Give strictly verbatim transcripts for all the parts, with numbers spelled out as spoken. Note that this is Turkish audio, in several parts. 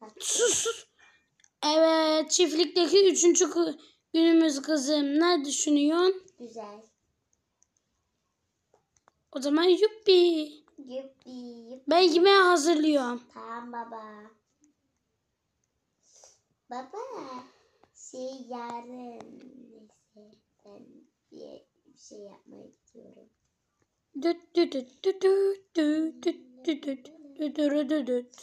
Sus sus. Evet, çiftlikteki üçüncü günümüz kızım. Ne düşünüyorsun? Güzel. O zaman yuppi. Yuppi yuppi. Ben yemeği hazırlıyorum. Tamam baba. Baba. Şey yarın. Neyse. Ben bir şey yapmayı istiyorum. Düt düt düt düt düt düt düt düt düt düt düt düt.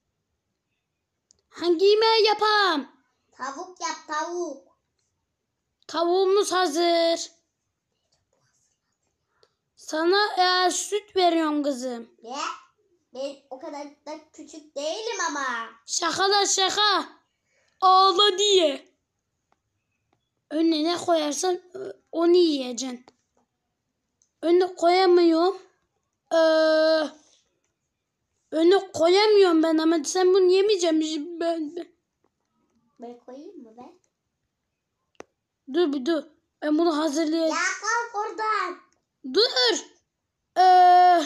Hangi yemeği yapam? Tavuk yap tavuk. Tavuğumuz hazır. Sana e, süt veriyorum kızım. Ne? Ben o kadar da küçük değilim ama. Şaka da şaka. Ağla diye. Önüne ne koyarsan onu yiyeceksin. Önüne koyamıyorum. Ee, önüne koyamıyorum ben ama sen bunu yemeyeceksin. Ben, ben. Ben koyayım mı ben? Dur bir dur. Ben bunu hazırlayayım. Ya kalk oradan. Dur. Ee,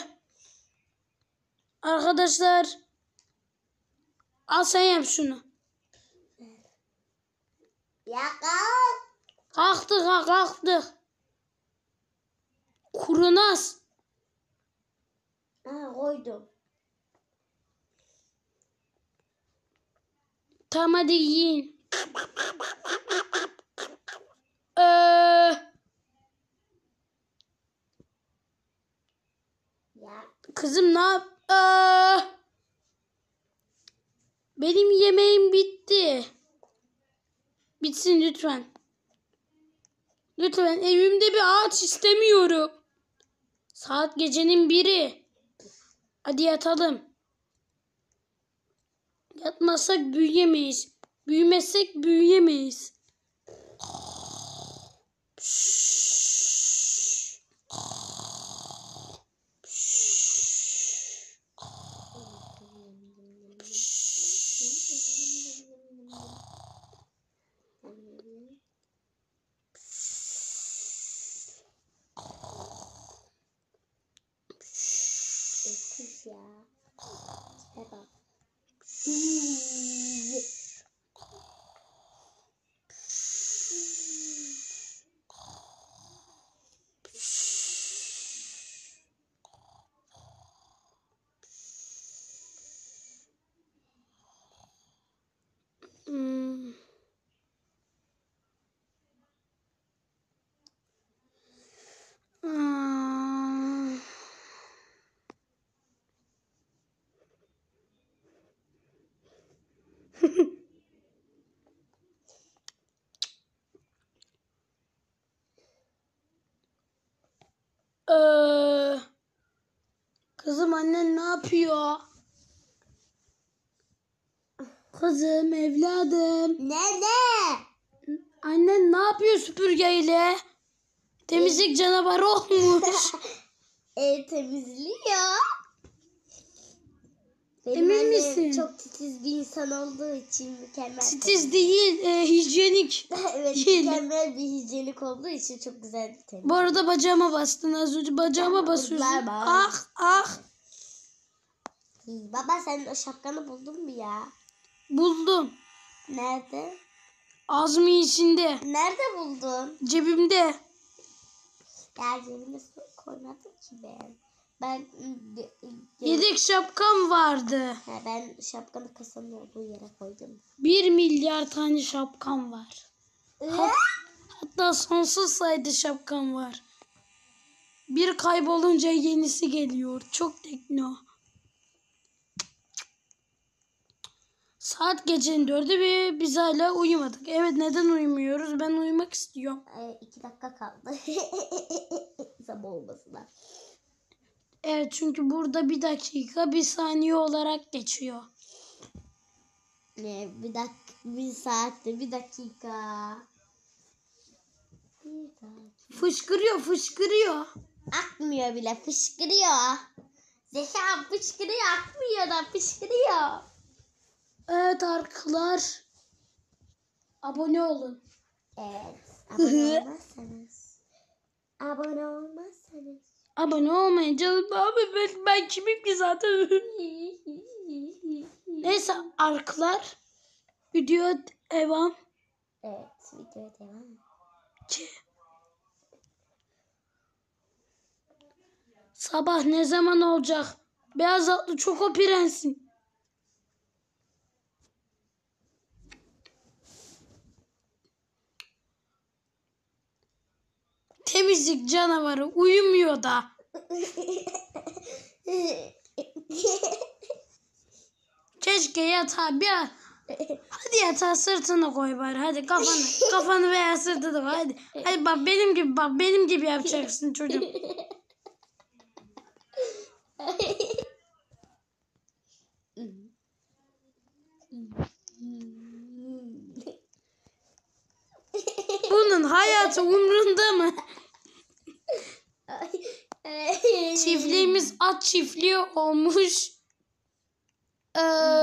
arkadaşlar. Al sen yap şunu. Ya kalk. Kalktık ha kalktık. Kurunaz. Ha koydum. Tamam hadi yiyin. Ee, Ya. kızım ne yap? Ee, benim yemeğim bitti. Bitsin lütfen. Lütfen evimde bir ağaç istemiyorum. Saat gecenin biri. Hadi yatalım. Yatmazsak büyüyemeyiz. Büyümezsek büyüyemeyiz. Öküz ya. Tipe bak. Hmm. Hmm. Ee, kızım annen ne yapıyor? Kızım evladım. Ne ne? Annen ne yapıyor süpürgeyle? Temizlik canavarı olmuş. Ev temizliyor. Benim Emin annem misin? çok titiz bir insan olduğu için mükemmel. Titiz değil, e, hijyenik. Evet, Değil. mükemmel bir hijyenik olduğu için çok güzel temizliyor. Bu arada bacağıma bastın az önce. Bacağıma basıyorsun. Kurtlar bana. Ah ah. İyi, baba sen o şapkanı buldun mu ya? Buldum. Nerede? Ağzımın içinde. Nerede buldun? Cebimde. Ya cebime su koymadım ki ben. Ben Yedek şapkam vardı. Ha, ben şapkanı kasanın olduğu yere koydum. Bir milyar tane şapkam var. Ee? Hat, hatta sonsuz sayıda şapkam var. Bir kaybolunca yenisi geliyor. Çok tekno. Saat gecenin dördü ve biz hala uyumadık. Evet, neden uyumuyoruz? Ben uyumak istiyorum. Ee, iki dakika kaldı. Sabah olmasına. Evet, çünkü burada bir dakika bir saniye olarak geçiyor. Ne bir dakika, bir saatte bir dakika. Bir dakika. Fışkırıyor fışkırıyor. Akmıyor bile, fışkırıyor. Zeka fışkırıyor, akmıyor da fışkırıyor. Evet arkadaşlar. Abone olun. Evet. Abone olmazsanız. Abone olmazsanız. Abone olmayın canım abi. Ben, ben kimim ki zaten? Neyse arklar. Video devam. Evet, videoya devam. Ki. Sabah ne zaman olacak? Beyaz atlı Çoko Prensin. Temizlik canavarı uyumuyor da. Keşke yatağa bir an. Hadi yatağa sırtını koy bari. Hadi kafanı. Kafanı veya sırtını koy. Hadi. Hadi bak benim gibi bak benim gibi yapacaksın çocuğum. Bunun hayatı umrunda mı? Çiftliğimiz at çiftliği olmuş. Ee,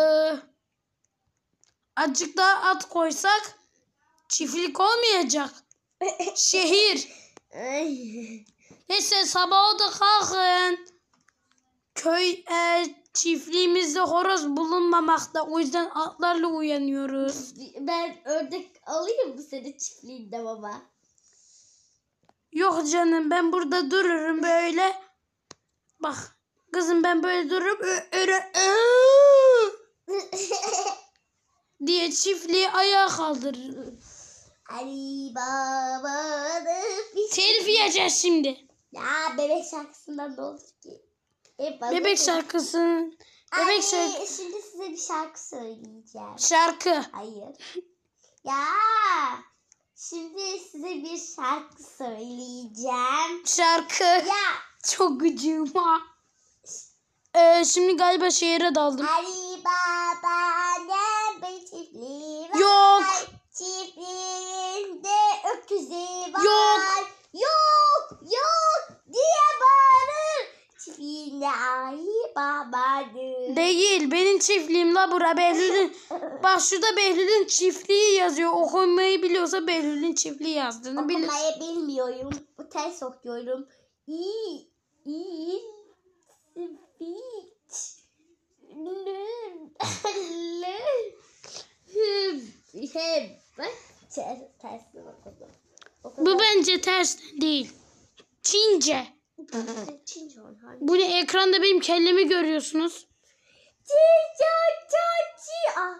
azıcık daha at koysak çiftlik olmayacak. Şehir. Neyse sabah da kalkın. Köy e, çiftliğimizde horoz bulunmamakta. O yüzden atlarla uyanıyoruz. Ben ördek alayım mı senin çiftliğinde baba? Yok canım ben burada dururum böyle. Bak kızım ben böyle dururum. Ö- öre- ö- diye çiftliği ayağa kaldırırım. Ali babanın bir Telif yiyeceğiz şimdi. Ya bebek şarkısından ne olur ki? E, bana Bebek da- şarkısı. Bebek Anne, şarkı. şimdi size bir şarkı söyleyeceğim. Şarkı. Hayır. Ya şimdi size bir şarkı söyleyeceğim. Şarkı. Ya Çok gıcığım ha. Ee, şimdi galiba şehire daldım. Ali babanın bir çiftliği var. Yok. Çiftliğinde öküzü var. Yok. Yok. Yok diye bağırır. Çiftliğinde Ali babanın. Değil. Benim çiftliğim la bura. Behlül'ün. Bak şurada Behlül'ün çiftliği yazıyor. Okumayı biliyorsa Behlül'ün çiftliği yazdığını bilir. Okumayı bilmiyorum. Bu ters okuyorum. İyi. İyi. Speech. Hem. Bak. Ters, tersine okudum. Bu bence tersten değil. Çince. Çince onlar. Bu ne ekranda benim kellemi görüyorsunuz. Çince çince. Ah.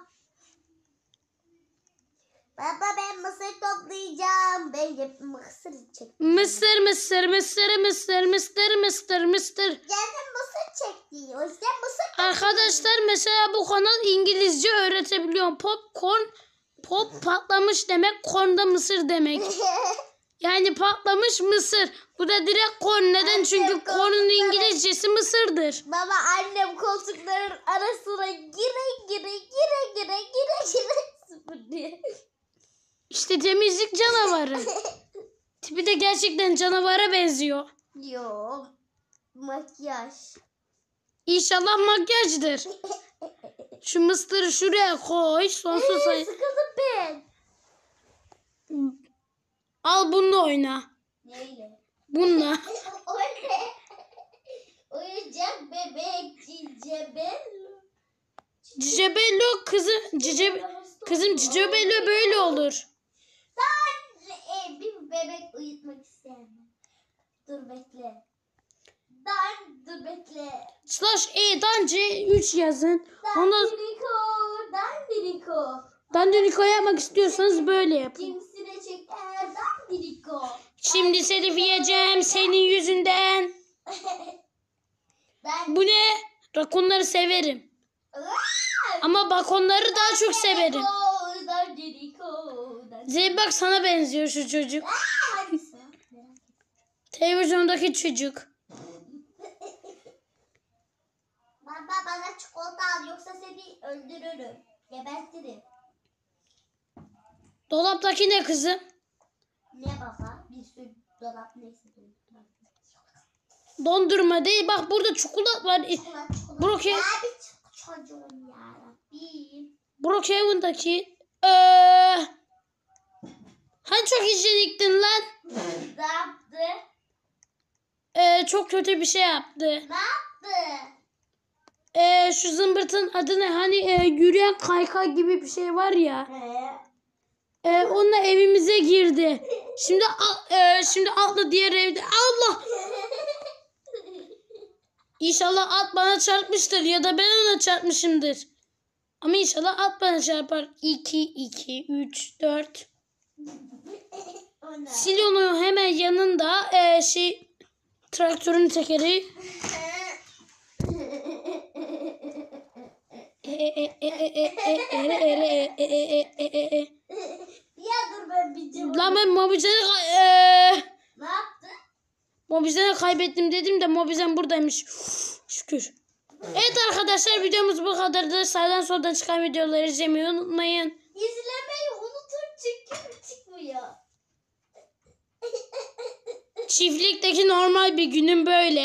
Baba ben mısır toplayacağım. Ben de mısır çektim. Mısır mısır mısır mısır mısır mısır mısır. Canım mısır çekti. O yüzden mısır Arkadaşlar mesela bu kanal İngilizce öğretebiliyorum. Popcorn pop patlamış demek, corn da mısır demek. Yani patlamış mısır. Bu da direkt corn. Neden? Çünkü corn'un İngilizcesi mısırdır. Baba annem koltukların arasına gire gire gire gire gire gire süpürüyor. İşte temizlik canavarı. Tipi de gerçekten canavara benziyor. Yok. Makyaj. İnşallah makyajdır. Şu mısırı şuraya koy. Sonsuz sayı. Sıkıldım ben. Al bununla oyna. Neyle? Bununla. O ne? Oyuncak bebek cicebello. Cicebello kızım. Cice, kızım Cicebello böyle olur. Ben e, bir bebek uyutmak istemem. Dur bekle. Dan dur bekle. Slash E'dan C üç yazın. Ondan Dandiriko, dandiriko. Dandiniko yapmak istiyorsanız böyle yapın. Cinsine çeker dandiriko. Şimdi telif yiyeceğim senin yüzünden. Ben Bu ne? Rakunları severim. Ama bakonları daha çok severim. Dandiriko, dandiriko. Zeybak sana benziyor şu çocuk. Hangisi? Televizyondaki çocuk. Baba bana çikolata al yoksa seni öldürürüm. Gebertirim. Dolaptaki ne kızım? Ne baba? Bir sürü dolap neyse. Dolap. Dondurma değil. Bak burada çikolata var. Çikolata çikolata. Broke Ya bir ç- çocuğum yarabbim. Brookhaven'daki ee, hani çok hijyeniktin lan. Ne yaptı? e, çok kötü bir şey yaptı. Ne yaptı? E, şu zımbırtın adı ne? Hani e, yürüyen kaykay gibi bir şey var ya. Ee? E, onunla evimize girdi. Şimdi al- e, şimdi atla diğer evde. Allah! İnşallah at bana çarpmıştır ya da ben ona çarpmışımdır. Ama inşallah at bana çarpar. iki, iki, üç, dört. O ne? Silonun hemen yanında e, şey traktörün tekeri. E, e, e, e, e, e, ere, ere, e, e, e, e, e, e. Ya dur ben bir cevap. Lan ben Mobizen'i kay- e, Ne yaptı? Mobizen'i kaybettim dedim de Mobizen buradaymış. Uf, şükür. Evet arkadaşlar, videomuz bu kadardı. Sağdan soldan çıkan videoları izlemeyi unutmayın. İzlemeyi unutun çünkü çıkmıyor. Çiftlikteki normal bir günün böyle.